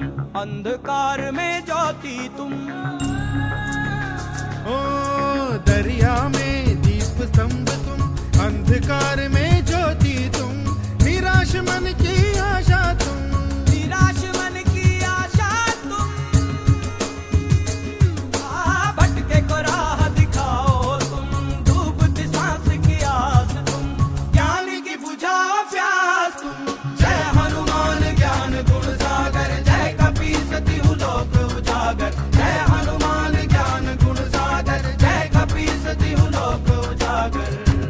अंधकार में ज्योति तुम। ओ दरिया में दीप स्तंभ तुम, अंधकार में ज्योति तुम, निराश मन की आशा तुम, निराश मन की आशा तुम। भटके को राह दिखाओ तुम, डूबती सांस की आस तुम, ज्ञान की बुझाओ प्यास तुम। जय हनुमान ज्ञान गुण सागर, जय कपीसति लोक उजागर। जय हनुमान ज्ञान गुण सागर, जय कपीसति लोक उजागर।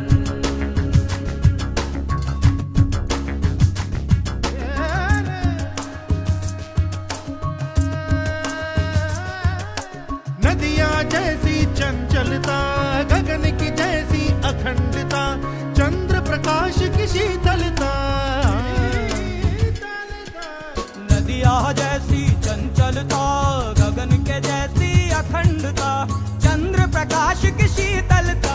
नदियाँ जैसी चंचलता, गगन की जैसी अखंडता, चंद्र प्रकाश की शीतलता। नदियाँ जैसी चंचलता, गगन के जैसी अखंडता, चंद्र प्रकाश की शीतलता।